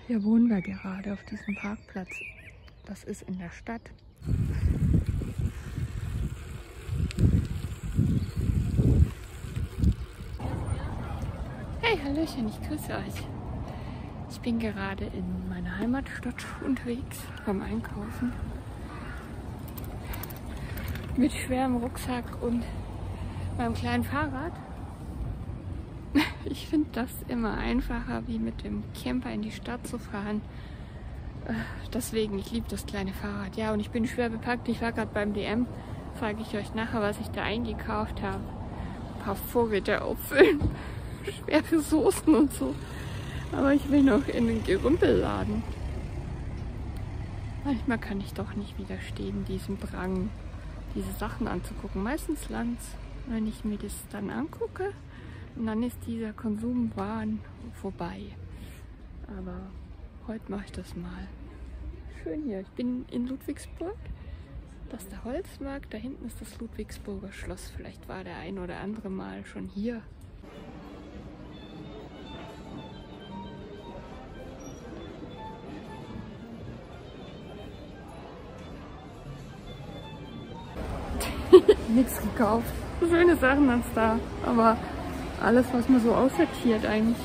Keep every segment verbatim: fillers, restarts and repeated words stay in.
Hier wohnen wir gerade auf diesem Parkplatz. Das ist in der Stadt. Hey, Hallöchen, ich grüße euch. Ich bin gerade in meiner Heimatstadt unterwegs beim Einkaufen. Mit schwerem Rucksack und meinem kleinen Fahrrad. Ich finde das immer einfacher, wie mit dem Camper in die Stadt zu fahren. Deswegen, ich liebe das kleine Fahrrad. Ja, und ich bin schwer bepackt. Ich war gerade beim D M. Sage ich euch nachher, was ich da eingekauft habe. Ein paar Vorräte auffüllen. Schwer für Soßen und so. Aber ich will noch in den Gerümpelladen. Manchmal kann ich doch nicht widerstehen, diesem Drang, diese Sachen anzugucken. Meistens land's, wenn ich mir das dann angucke. Und dann ist dieser Konsumwahn vorbei. Aber heute mache ich das mal. Schön hier. Ich bin in Ludwigsburg. Das ist der Holzmarkt. Da hinten ist das Ludwigsburger Schloss. Vielleicht war der ein oder andere Mal schon hier. Nichts gekauft. Schöne Sachen hat's da. Aber alles, was man so aussortiert eigentlich.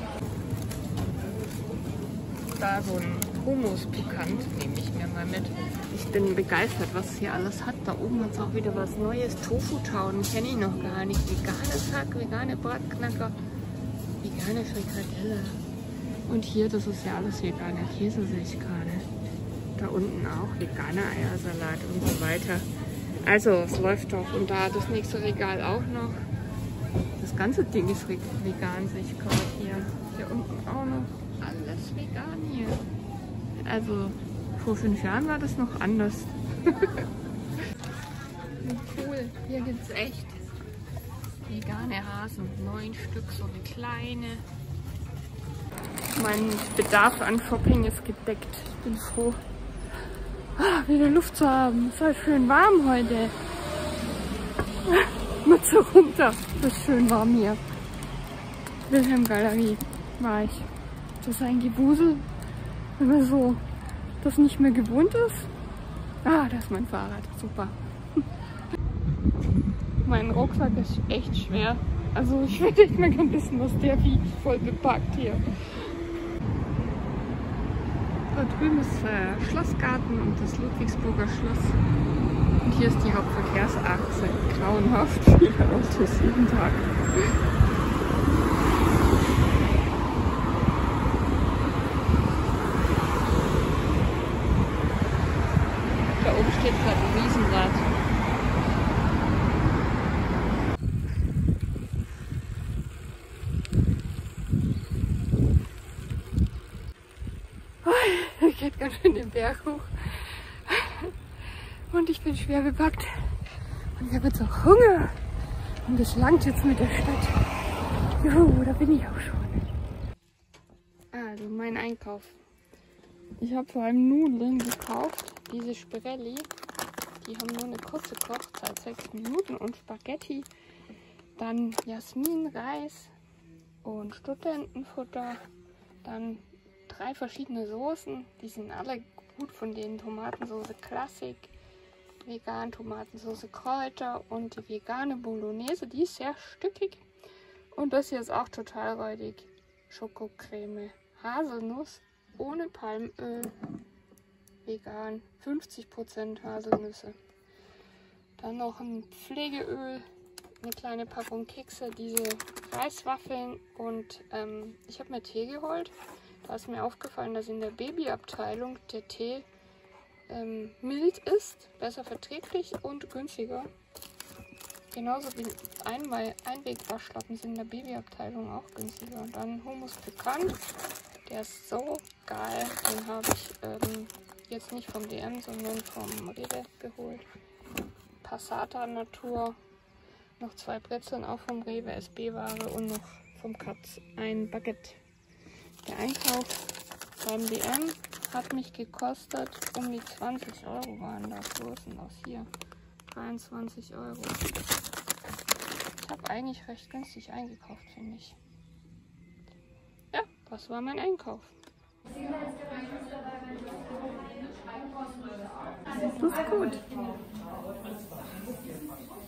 Da so ein Hummus pikant nehme ich mir mal mit. Ich bin begeistert, was es hier alles hat. Da oben hat es auch wieder was Neues. Tofu-Tauen kenne ich noch gar nicht. Veganes Hack, vegane Bratknacker, vegane Frikadelle. Und hier, das ist ja alles veganer Käse, sehe ich gerade. Da unten auch veganer Eiersalat und so weiter. Also, es läuft doch. Und da das nächste Regal auch noch. Das ganze Ding ist vegan, sehe ich gerade hier. Hier unten auch noch. Alles vegan hier. Also, vor fünf Jahren war das noch anders. Cool, hier gibt es echt vegane Hasen. Neun Stück, so eine kleine. Mein Bedarf an Shopping ist gedeckt. Ich bin froh, wieder Luft zu haben. Es ist halt schön warm heute. Mütze runter. Es ist schön warm hier. Wilhelm Galerie war ich. Das ist ein Gewusel, wenn man so das nicht mehr gewohnt ist. Ah, das ist mein Fahrrad. Super. Mein Rucksack ist echt schwer. Also ich würde nicht mehr gerne wissen, was der wiegt. Voll bepackt hier. Da drüben ist der Schlossgarten und das Ludwigsburger Schloss. Und hier ist die Hauptverkehrsachse. Grauenhaft viele Autos jeden Tag. Da oben steht gerade ein Riesenrad. Ich geht ganz schön den Berg hoch. Und ich bin schwer bepackt. Und ich habe jetzt auch Hunger. Und es langt jetzt mit der Stadt. Juhu, da bin ich auch schon. Also mein Einkauf. Ich habe vor allem Nudeln gekauft. Diese Spirelli. Die haben nur eine kurze Kochzeit, sechs Minuten. Und Spaghetti. Dann Jasminreis und Studentenfutter. Dann drei verschiedene Soßen. Die sind alle gut, von denen Tomatensauce Klassik, vegan Tomatensauce Kräuter und die vegane Bolognese, die ist sehr stückig. Und das hier ist auch total räudig. Schokocreme, Haselnuss ohne Palmöl, vegan, fünfzig Prozent Haselnüsse. Dann noch ein Pflegeöl, eine kleine Packung Kekse, diese Reiswaffeln und ähm, ich habe mir Tee geholt. Da ist mir aufgefallen, dass in der Babyabteilung der Tee ähm, mild ist, besser verträglich und günstiger. Genauso wie Einmal Einwegwaschlappen sind in der Babyabteilung auch günstiger. Und dann Hummus pikant, der ist so geil. Den habe ich ähm, jetzt nicht vom D M, sondern vom Rewe geholt. Passata Natur, noch zwei Brezeln auch vom Rewe, S B-Ware und noch vom Katz ein Baguette. Der Einkauf beim D M hat mich gekostet um die zwanzig Euro waren das. Wo ist denn das hier? dreiundzwanzig Euro. Ich habe eigentlich recht günstig eingekauft, finde ich. Ja, das war mein Einkauf. Das ist gut.